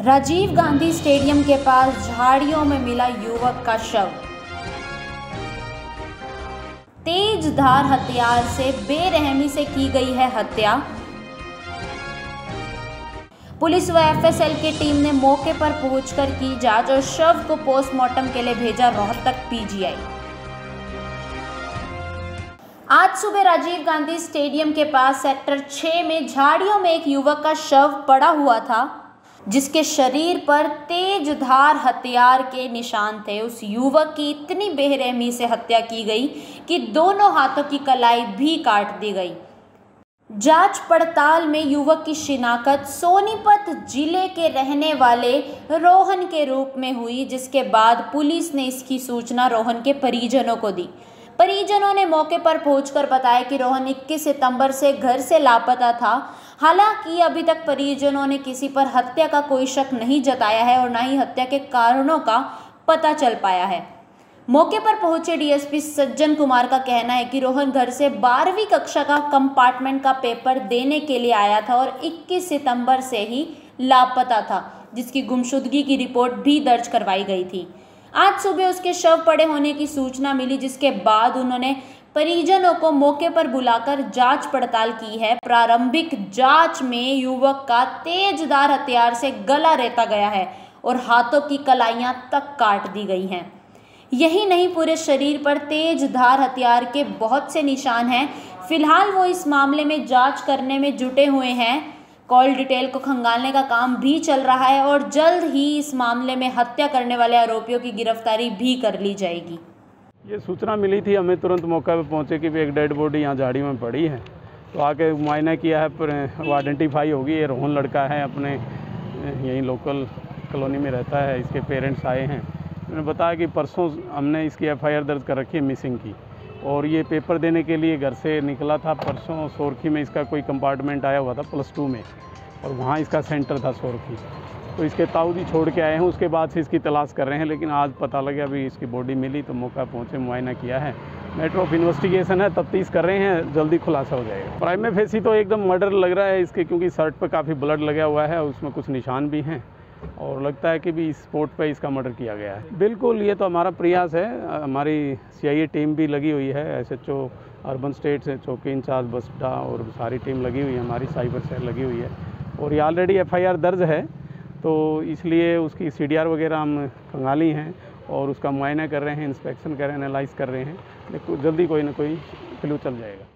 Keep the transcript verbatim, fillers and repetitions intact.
Rajiv Gandhi stadium के पास झाड़ियों में मिला युवक का शव। तेज धार हथियार से बेरहमी से की गई है हत्या। पुलिस व एफ एस एल की टीम ने मौके पर पहुंचकर की जांच और शव को पोस्टमार्टम के लिए भेजा रोहतक पी जी आई। आज सुबह राजीव गांधी स्टेडियम के पास सेक्टर छह में झाड़ियों में एक युवक का शव पड़ा हुआ था, जिसके शरीर पर तेज धार हथियार के निशान थे। उस युवक की इतनी बेरहमी से हत्या की गई कि दोनों हाथों की कलाई भी काट दी गई। जांच पड़ताल में युवक की शिनाख्त सोनीपत जिले के रहने वाले रोहन के रूप में हुई, जिसके बाद पुलिस ने इसकी सूचना रोहन के परिजनों को दी। परिजनों ने मौके पर पहुंचकर बताया कि रोहन इक्कीस सितंबर से घर से लापता था। हालांकि अभी तक परिजनों ने किसी पर हत्या का कोई शक नहीं जताया है और न ही हत्या के कारणों का पता चल पाया है। मौके पर पहुंचे D S P Sajjan Kumar का कहना है कि रोहन घर से बारहवीं कक्षा का कंपार्टमेंट का पेपर देने के लिए आया था और इक्कीस सितंबर से ही लापता था, जिसकी गुमशुदगी की रिपोर्ट भी दर्ज करवाई गई थी। आज सुबह उसके शव पड़े होने की सूचना मिली, जिसके बाद उन्होंने परिजनों को मौके पर बुलाकर जांच पड़ताल की है। प्रारंभिक जांच में युवक का तेजधार हथियार से गला रेता गया है और हाथों की कलाइयां तक काट दी गई हैं। यही नहीं, पूरे शरीर पर तेजधार हथियार के बहुत से निशान हैं। फिलहाल वो इस मामले में जांच करने में जुटे हुए हैं। कॉल डिटेल को खंगालने का काम भी चल रहा है और जल्द ही इस मामले में हत्या करने वाले आरोपियों की गिरफ्तारी भी कर ली जाएगी। ये सूचना मिली थी, हमें तुरंत मौका पे पहुंचे कि एक डेड बॉडी यहाँ झाड़ी में पड़ी है। तो आके मुआयना किया है, पर वो आइडेंटिफाई होगी। ये रोहन लड़का है, अपने यहीं लोकल कॉलोनी में रहता है। इसके पेरेंट्स आए हैं, उन्होंने बताया कि परसों हमने इसकी एफ आई आर दर्ज कर रखी है मिसिंग की, और ये पेपर देने के लिए घर से निकला था। परसों सोरखी में इसका कोई कंपार्टमेंट आया हुआ था प्लस टू में, और वहाँ इसका सेंटर था सोरखी। तो इसके ताऊ जी छोड़ के आए हैं, उसके बाद से इसकी तलाश कर रहे हैं। लेकिन आज पता लगा अभी इसकी बॉडी मिली, तो मौका पहुँचे, मुआयना किया है। मैटर ऑफ इन्वेस्टिगेशन है, तफ्तीश कर रहे हैं, जल्दी खुलासा हो जाएगा। प्राइमे फेसी तो एकदम मर्डर लग रहा है इसके, क्योंकि शर्ट पर काफ़ी ब्लड लगा हुआ है, उसमें कुछ निशान भी हैं, और लगता है कि भी इस स्पॉट पे इसका मर्डर किया गया है। बिल्कुल, ये तो हमारा प्रयास है। हमारी सी आई ए टीम भी लगी हुई है, S H O urban estate से चौकी इंचार्ज बसडा और सारी टीम लगी हुई है, हमारी साइबर सेल लगी हुई है, और ये ऑलरेडी एफ आई आर दर्ज है। तो इसलिए उसकी सी डी आर वगैरह हम खंगाली हैं और उसका मुआयना कर रहे हैं, इंस्पेक्शन कर रहे हैं, एनालाइज कर रहे हैं। देखो जल्दी कोई ना कोई क्लू चल जाएगा।